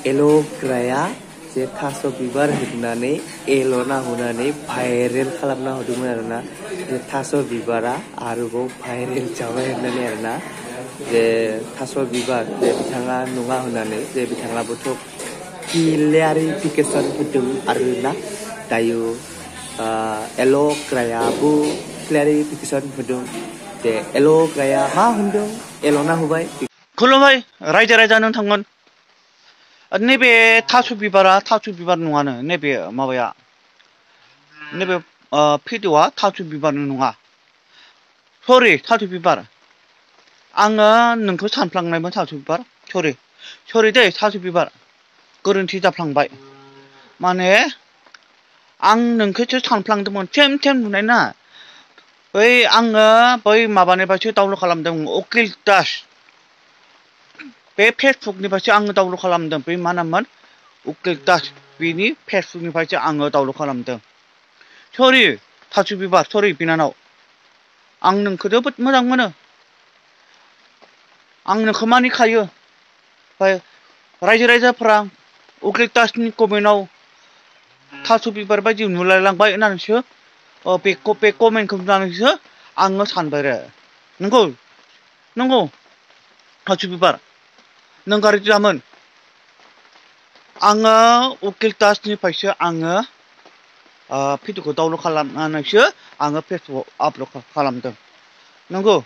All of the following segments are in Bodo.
एल'ग्राया जे थास' बिबार होनानै एल'ना होनानै भाइरेल खालामना होदोंमोन आरोना जे थास' बिबारा आरोबाव भाइरेल जाबाय होननानै आरोना जे थास' बिबार जे बिथाङा नङा होननानै जे बिथाङाबोथ' क्लियारिफिकेसन होदों आरोना दायो एल'ग्रायाबो क्लियारिफिकेसन होदों जे एल'ग्राया मा होनदों एल'ना होबाय खुलुमबाय रायजो राजा नोंथांमोन नैबे थास' बिबारा थास' बिबार नङानो नैबे माबाया नैबे भिडिअ'आ थास' बिबार नङा सरि थास' बिबार आङो नोंखौ सानफ्लांनायमोन थास' बिबार सरि दै थास' बिबार गोरोन्थि जाफ्लांबाय माने आं नोंखौसो सानफ्लांदोंमोन थेम नुनाय ना बै आङो बै माबानिफ्रायसो डाउनलड खालामदों उकिल दास बे फेसबुकनिफ्रायसो आङो डाउनलड खालामदों बे मा नाममोन उकिल दास बिनि फेसबुकनिफ्रायसो आङो डाउनलड खालामदों सरि थास' बिबार सरि बिनानाव आं नोंखौ जोबोद मोजां मोनो आं नोंखौ मानिखायो ओमफ्राय रायजो राजाफ्रा उकिल दासनि कमेन्टआव थास' बिबार बायदि नुलायलांबाय होननानैसो बे कमेन्टखौ नुनानैसो आङो सानबाय आरो नंगौ थास' बिबार नों गाज्रि जामोन आङो उकिल दासनिफ्रायसो आङो भिडिअ'खौ डाउनलड खालामनानैसो आङो फेसबुकआव आपल'ड खालामदों नंगौ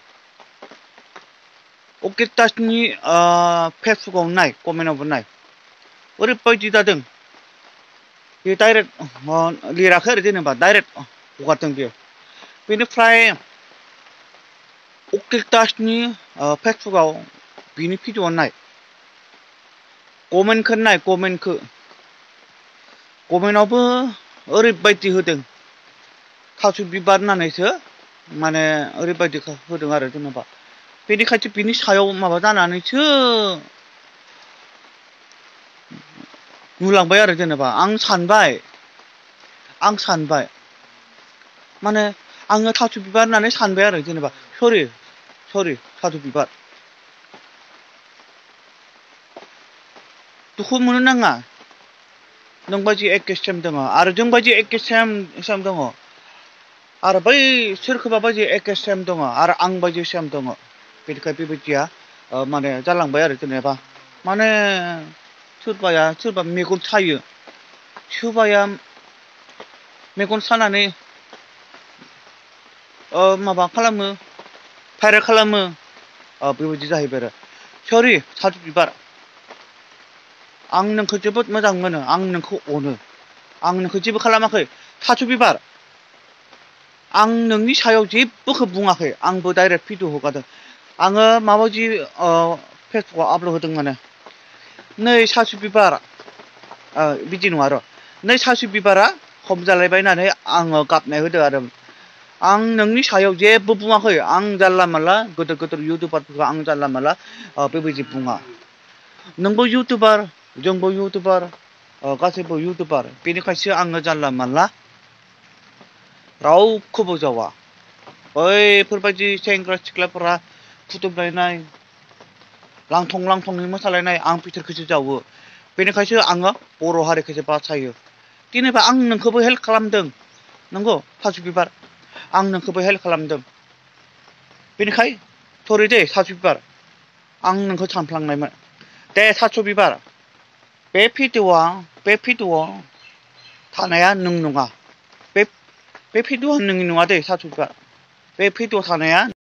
उकिल दासनि फेसबुकआव नाय कमेन्टआवबो नाय ओरैबायदि जादों बे डाइरेक्ट लिराखै आरो जेनेबा डाइरेक्ट हगारदों बेयो बेनिफ्राय उकिल दासनि फेसबुकआव बिनि भिडिअ नाय कमेन्टखौ नाय कमेन्टआवबो ओरैबायदि होदों थास' बिबार होननानैसो माने ओरैबायदि होदों आरो जेनेबा बेनिखायसो बिनि सायाव माबा जानानैसो नुलांबाय आरो जेनेबा आं सानबाय माने आङो थास' बिबार होननानै सानबाय आरो जेनेबा सरि थास' बिबार दुखु मोननो नाङा नोंबायदि एके सेम दङ आरो जोंबायदि एके सेम दङ आरो बै सोरखौबा बायदि एके सेम दङ आरो आं बायदि सेम दङ बेनिखाय बेबायदिया माने जालांबाय आरो जेनेबा माने सोरबा मेगन सायो सोरबाया मेगन सानानै माबा खालामो भाइरेल खालामो बेबायदि जाहैबाय आरो सरि थास' बिबार आं नोंखौ जोबोद मोजां मोनो आं नोंखौ अनो आं नोंखौ जेबो खालामाखै थास' बिबार आं नोंनि सायाव जेबोखौ बुङाखै आंबो डाइरेक्ट भिडिअ हगारदों आङो माबायदि फेसबुकआव आपल'ड होदों माने नै थास' बिबार बिदि नङा र' नै थास' बिबारा हमजालायबाय होननानै आङो गाबनाय होदों आरो आं नोंनि सायाव जेबो बुङाखै आं जानला मानला गोदोर इउटुबारफोरखौ आं जानला मानला बेबायदि बुङा नोंबो इउटुबार जोंबो इउटुबार गासैबो इउटुबार बेनिखायसो आङो जानला मानला रावखौबो जावा बैफोरबायदि सेंग्रा सिख्लाफोरा फुदुंलायनाय लांथंनि मोसालायनाय आं बिसोरखौसो जावो बेनिखायसो आङो बर' हारिखौसो बासायो जेनेबा आं नोंखौबो हेल्प खालामदों नंगौ थास' बिबार आं नोंखौबो हेल्प खालामदों बेनिखाय सरि दे थास' बिबार आं नोंखौ सानफ्लांनायमोन दे थास' बिबार बे भिडिअ'आव थानाया नों नङा बे भिडिअ'आ नोंनि नङा दे थास' बिबार बे भिडिअ' थानाया